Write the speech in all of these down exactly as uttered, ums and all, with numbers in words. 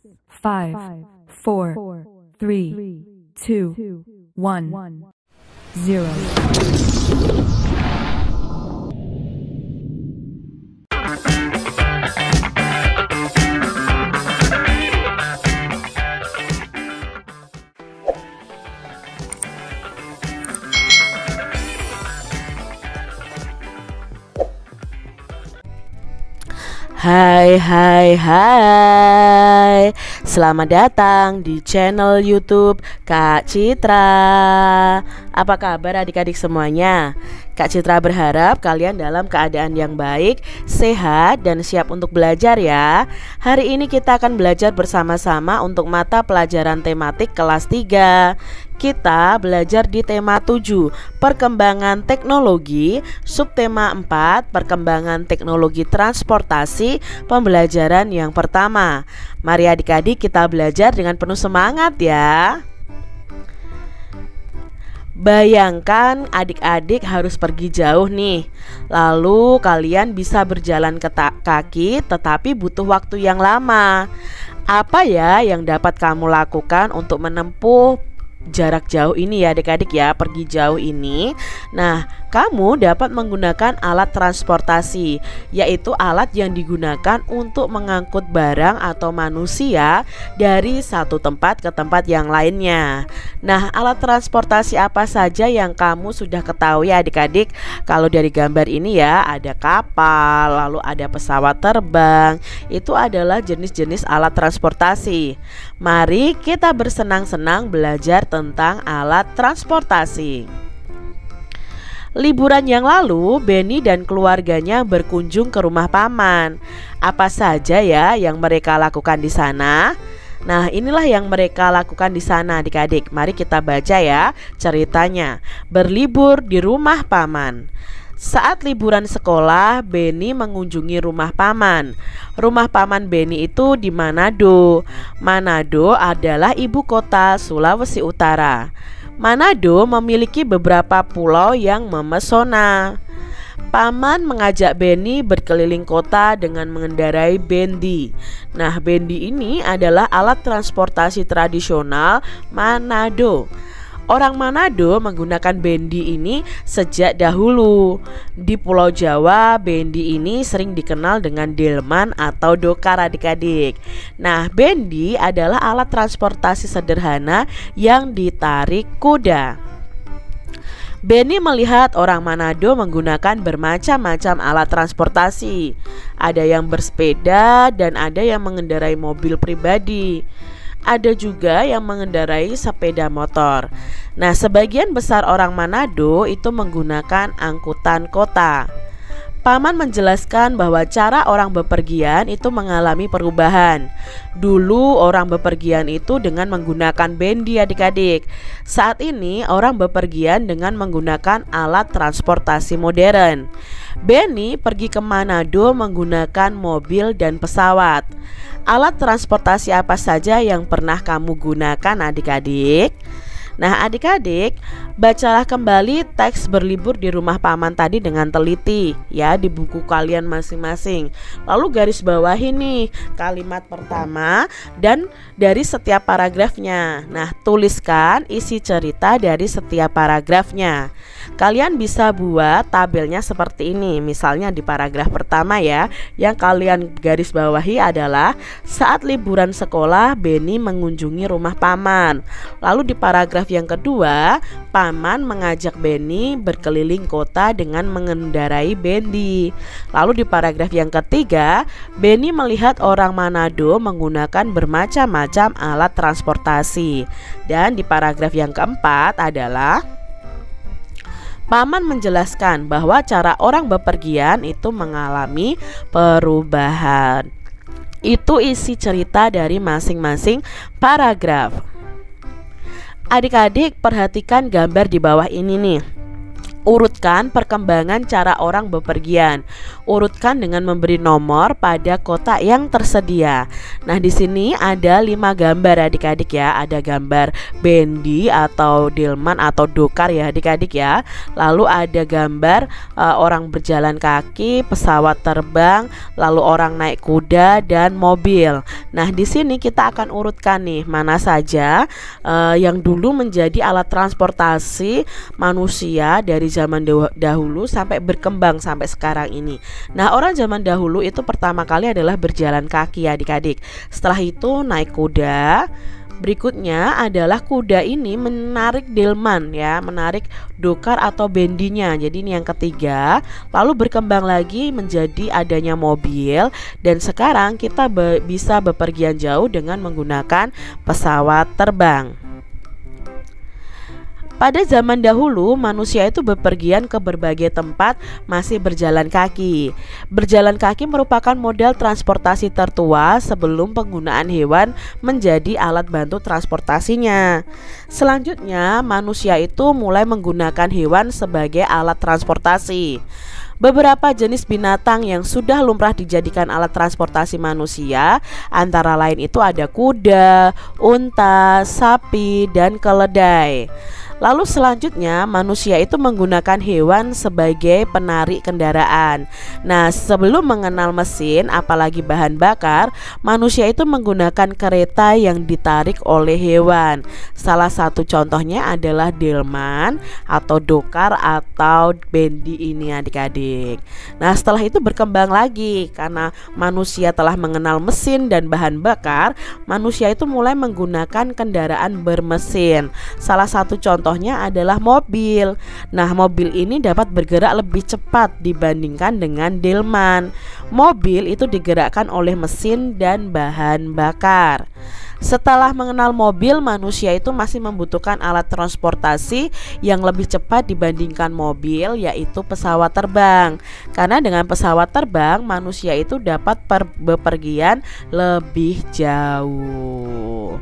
five, four, three, two, one, zero. Hai hai hai, selamat datang di channel YouTube Kak Citra. Apa kabar adik-adik semuanya? Kak Citra berharap kalian dalam keadaan yang baik, sehat, dan siap untuk belajar ya. Hari ini kita akan belajar bersama-sama untuk mata pelajaran tematik kelas tiga. Kita belajar di tema tujuh, perkembangan teknologi, subtema empat, perkembangan teknologi transportasi, pembelajaran yang pertama. Mari adik-adik kita belajar dengan penuh semangat ya. Bayangkan adik-adik harus pergi jauh nih. Lalu kalian bisa berjalan ke kaki tetapi butuh waktu yang lama. Apa ya yang dapat kamu lakukan untuk menempuh jarak jauh ini ya adik-adik ya, pergi jauh ini? Nah, kamu dapat menggunakan alat transportasi, yaitu alat yang digunakan untuk mengangkut barang atau manusia dari satu tempat ke tempat yang lainnya. Nah, alat transportasi apa saja yang kamu sudah ketahui adik-adik? Kalau dari gambar ini ya, ada kapal, lalu ada pesawat terbang. Itu adalah jenis-jenis alat transportasi. Mari kita bersenang-senang belajar tentang alat transportasi. Liburan yang lalu, Benny dan keluarganya berkunjung ke rumah paman. Apa saja ya yang mereka lakukan di sana? Nah, inilah yang mereka lakukan di sana adik-adik. Mari kita baca ya ceritanya. Berlibur di rumah paman. Saat liburan sekolah, Benny mengunjungi rumah paman. Rumah paman Benny itu di Manado. Manado adalah ibu kota Sulawesi Utara. Manado memiliki beberapa pulau yang memesona. Paman mengajak Benny berkeliling kota dengan mengendarai bendi. Nah, bendi ini adalah alat transportasi tradisional Manado. Orang Manado menggunakan bendi ini sejak dahulu. Di Pulau Jawa, bendi ini sering dikenal dengan delman atau dokar adik-adik. Nah, bendi adalah alat transportasi sederhana yang ditarik kuda. Benny melihat orang Manado menggunakan bermacam-macam alat transportasi. Ada yang bersepeda dan ada yang mengendarai mobil pribadi. Ada juga yang mengendarai sepeda motor. Nah, sebagian besar orang Manado itu menggunakan angkutan kota. Paman menjelaskan bahwa cara orang bepergian itu mengalami perubahan. Dulu orang bepergian itu dengan menggunakan bendi adik-adik. Saat ini orang bepergian dengan menggunakan alat transportasi modern. Benny pergi ke Manado menggunakan mobil dan pesawat. Alat transportasi apa saja yang pernah kamu gunakan adik-adik? Nah adik-adik, bacalah kembali teks berlibur di rumah paman tadi dengan teliti ya di buku kalian masing-masing. Lalu garis bawahi nih kalimat pertama dan dari setiap paragrafnya. Nah, tuliskan isi cerita dari setiap paragrafnya. Kalian bisa buat tabelnya seperti ini. Misalnya di paragraf pertama ya, yang kalian garis bawahi adalah saat liburan sekolah Benny mengunjungi rumah paman. Lalu di paragraf yang kedua, paman mengajak Benny berkeliling kota dengan mengendarai bendi. Lalu di paragraf yang ketiga, Benny melihat orang Manado menggunakan bermacam-macam alat transportasi. Dan di paragraf yang keempat adalah paman menjelaskan bahwa cara orang bepergian itu mengalami perubahan. Itu isi cerita dari masing-masing paragraf. Adik-adik perhatikan gambar di bawah ini nih. Urutkan perkembangan cara orang bepergian. Urutkan dengan memberi nomor pada kotak yang tersedia. Nah, di sini ada lima gambar adik-adik ya. Ada gambar bendi atau delman atau dokar ya adik-adik ya. Lalu ada gambar uh, orang berjalan kaki, pesawat terbang, lalu orang naik kuda dan mobil. Nah, di sini kita akan urutkan nih mana saja uh, yang dulu menjadi alat transportasi manusia dari zaman dahulu sampai berkembang sampai sekarang ini. Nah, orang zaman dahulu itu pertama kali adalah berjalan kaki ya adik-adik. Setelah itu naik kuda. Berikutnya adalah kuda ini menarik delman ya, menarik dokar atau bendinya. Jadi ini yang ketiga. Lalu berkembang lagi menjadi adanya mobil, dan sekarang kita be bisa bepergian jauh dengan menggunakan pesawat terbang. Pada zaman dahulu, manusia itu bepergian ke berbagai tempat masih berjalan kaki. Berjalan kaki merupakan modal transportasi tertua sebelum penggunaan hewan menjadi alat bantu transportasinya. Selanjutnya, manusia itu mulai menggunakan hewan sebagai alat transportasi. Beberapa jenis binatang yang sudah lumrah dijadikan alat transportasi manusia antara lain itu ada kuda, unta, sapi, dan keledai. Lalu selanjutnya manusia itu menggunakan hewan sebagai penarik kendaraan. Nah, sebelum mengenal mesin apalagi bahan bakar, manusia itu menggunakan kereta yang ditarik oleh hewan. Salah satu contohnya adalah delman atau dokar atau bendi ini adik-adik. Nah, setelah itu berkembang lagi karena manusia telah mengenal mesin dan bahan bakar, manusia itu mulai menggunakan kendaraan bermesin. Salah satu contoh Contohnya adalah mobil. Nah, mobil ini dapat bergerak lebih cepat dibandingkan dengan delman. Mobil itu digerakkan oleh mesin dan bahan bakar. Setelah mengenal mobil, manusia itu masih membutuhkan alat transportasi yang lebih cepat dibandingkan mobil, yaitu pesawat terbang. Karena dengan pesawat terbang, manusia itu dapat bepergian lebih jauh.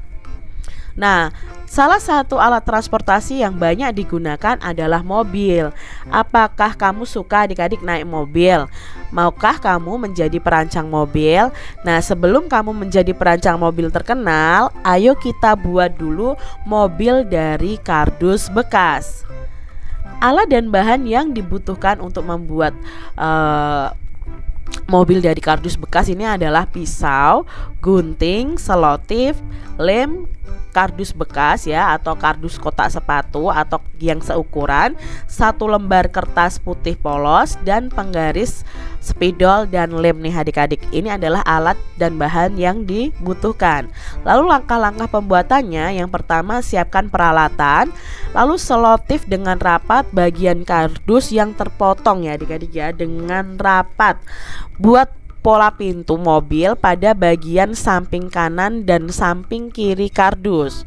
Nah, salah satu alat transportasi yang banyak digunakan adalah mobil. Apakah kamu suka adik-adik naik mobil? Maukah kamu menjadi perancang mobil? Nah, sebelum kamu menjadi perancang mobil terkenal, ayo kita buat dulu mobil dari kardus bekas. Alat dan bahan yang dibutuhkan untuk membuat uh, mobil dari kardus bekas ini adalah pisau, gunting, selotip, lem, kardus bekas ya atau kardus kotak sepatu atau yang seukuran, satu lembar kertas putih polos, dan penggaris, spidol, dan lem nih adik-adik. Ini adalah alat dan bahan yang dibutuhkan. Lalu langkah-langkah pembuatannya, yang pertama siapkan peralatan, lalu selotip dengan rapat bagian kardus yang terpotong ya adik-adik ya dengan rapat. Buat pola pintu mobil pada bagian samping kanan dan samping kiri kardus.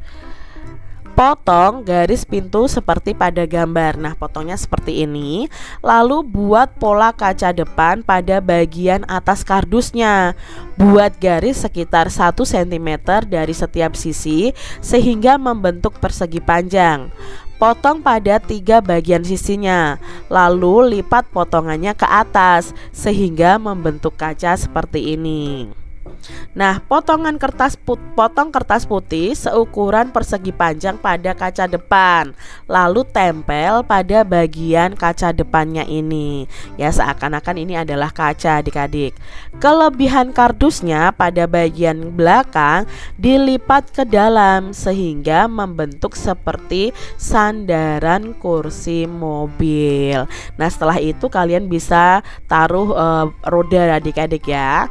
Potong garis pintu seperti pada gambar. Nah, potongnya seperti ini. Lalu buat pola kaca depan pada bagian atas kardusnya. Buat garis sekitar satu sentimeter dari setiap sisi sehingga membentuk persegi panjang. Potong pada tiga bagian sisinya, lalu lipat potongannya ke atas sehingga membentuk kaca seperti ini. Nah, potongan kertas put, potong kertas putih seukuran persegi panjang pada kaca depan, lalu tempel pada bagian kaca depannya ini. Ya, seakan-akan ini adalah kaca adik-adik. Kelebihan kardusnya pada bagian belakang dilipat ke dalam sehingga membentuk seperti sandaran kursi mobil. Nah, setelah itu kalian bisa taruh uh, roda adik-adik ya.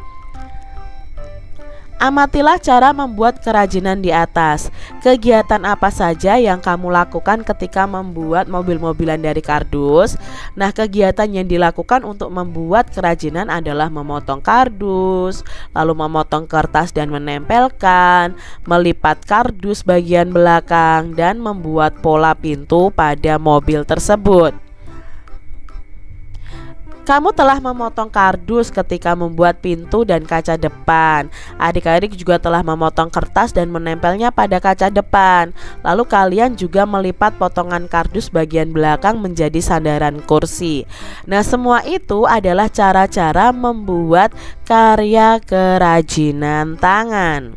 Amatilah cara membuat kerajinan di atas. Kegiatan apa saja yang kamu lakukan ketika membuat mobil-mobilan dari kardus? Nah, kegiatan yang dilakukan untuk membuat kerajinan adalah memotong kardus, lalu memotong kertas dan menempelkan, melipat kardus bagian belakang, dan membuat pola pintu pada mobil tersebut. Kamu telah memotong kardus ketika membuat pintu dan kaca depan. Adik-adik juga telah memotong kertas dan menempelnya pada kaca depan. Lalu kalian juga melipat potongan kardus bagian belakang menjadi sandaran kursi. Nah, semua itu adalah cara-cara membuat karya kerajinan tangan.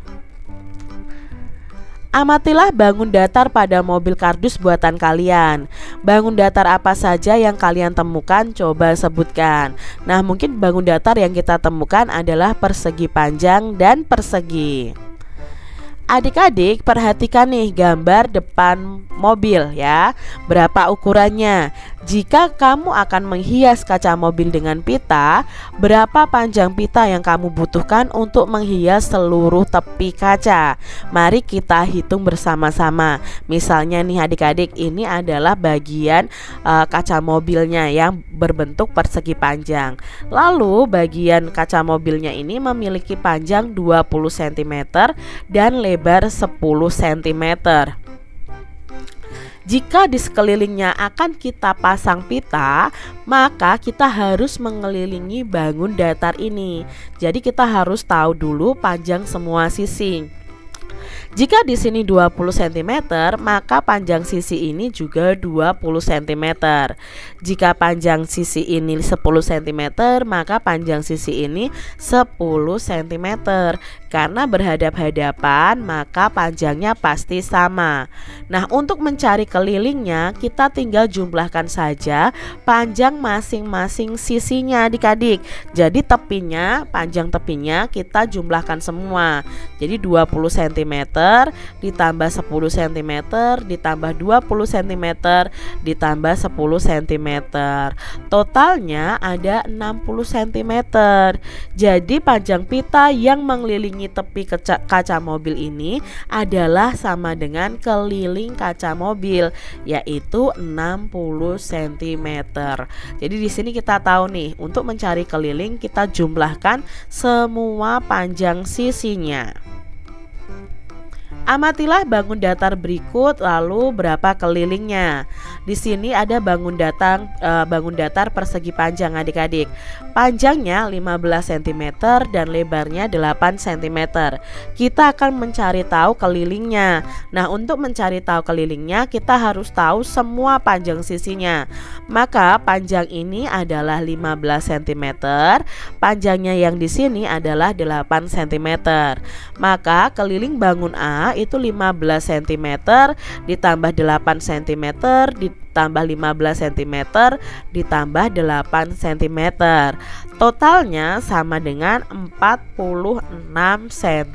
Amatilah bangun datar pada mobil kardus buatan kalian. Bangun datar apa saja yang kalian temukan, coba sebutkan. Nah, mungkin bangun datar yang kita temukan adalah persegi panjang dan persegi. Adik-adik perhatikan nih gambar depan mobil ya. Berapa ukurannya? Jika kamu akan menghias kaca mobil dengan pita, berapa panjang pita yang kamu butuhkan untuk menghias seluruh tepi kaca? Mari kita hitung bersama-sama. Misalnya nih adik-adik, ini adalah bagian uh, kaca mobilnya yang berbentuk persegi panjang. Lalu bagian kaca mobilnya ini memiliki panjang dua puluh sentimeter dan lebar sepuluh sentimeter. Jika di sekelilingnya akan kita pasang pita, maka kita harus mengelilingi bangun datar ini. Jadi kita harus tahu dulu panjang semua sisi. Jika di sini dua puluh sentimeter, maka panjang sisi ini juga dua puluh sentimeter. Jika panjang sisi ini sepuluh sentimeter, maka panjang sisi ini sepuluh sentimeter. Karena berhadap-hadapan, maka panjangnya pasti sama. Nah, untuk mencari kelilingnya, kita tinggal jumlahkan saja panjang masing-masing sisinya adik-adik. Jadi tepinya, panjang tepinya kita jumlahkan semua. Jadi dua puluh sentimeter ditambah sepuluh sentimeter ditambah dua puluh sentimeter ditambah sepuluh sentimeter. Totalnya ada enam puluh sentimeter. Jadi panjang pita yang mengelilingi tepi kaca, kaca mobil ini adalah sama dengan keliling kaca mobil, yaitu enam puluh sentimeter. Jadi di sini kita tahu nih, untuk mencari keliling kita jumlahkan semua panjang sisinya. Amatilah bangun datar berikut, lalu berapa kelilingnya. Di sini ada bangun datar e, bangun datar persegi panjang adik-adik. Panjangnya lima belas sentimeter dan lebarnya delapan sentimeter. Kita akan mencari tahu kelilingnya. Nah, untuk mencari tahu kelilingnya kita harus tahu semua panjang sisinya. Maka panjang ini adalah lima belas sentimeter, panjangnya yang di sini adalah delapan sentimeter. Maka keliling bangun A itu lima belas sentimeter ditambah delapan sentimeter ditambah lima belas sentimeter ditambah delapan sentimeter. Totalnya sama dengan empat puluh enam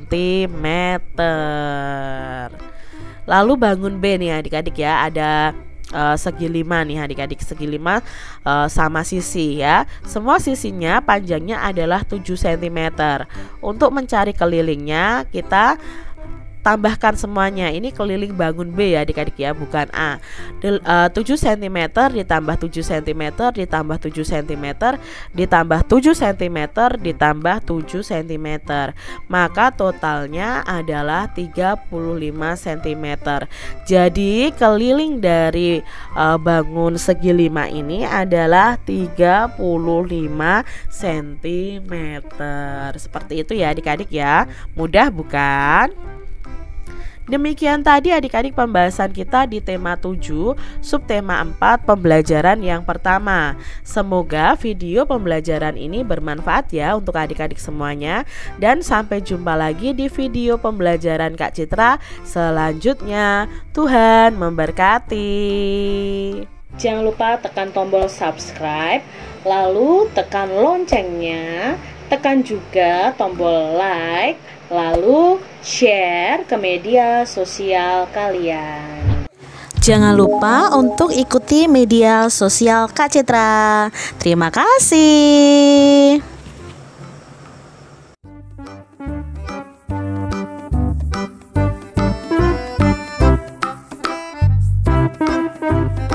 sentimeter. Lalu bangun B nih adik-adik ya, ada Uh, segi lima nih adik-adik, segi lima uh, sama sisi ya. Semua sisinya panjangnya adalah tujuh sentimeter. Untuk mencari kelilingnya kita tambahkan semuanya. Ini keliling bangun B ya adik-adik ya, bukan A. Del, uh, tujuh sentimeter ditambah tujuh sentimeter ditambah tujuh sentimeter ditambah tujuh sentimeter ditambah tujuh sentimeter. Maka totalnya adalah tiga puluh lima sentimeter. Jadi keliling dari uh, bangun segi lima ini adalah tiga puluh lima sentimeter. Seperti itu ya adik-adik ya. Mudah bukan? Demikian tadi adik-adik pembahasan kita di tema tujuh, subtema empat, pembelajaran yang pertama. Semoga video pembelajaran ini bermanfaat ya untuk adik-adik semuanya. Dan sampai jumpa lagi di video pembelajaran Kak Citra selanjutnya. Tuhan memberkati. Jangan lupa tekan tombol subscribe, lalu tekan loncengnya, tekan juga tombol like, lalu share ke media sosial kalian. Jangan lupa untuk ikuti media sosial Kak Citra. Terima kasih.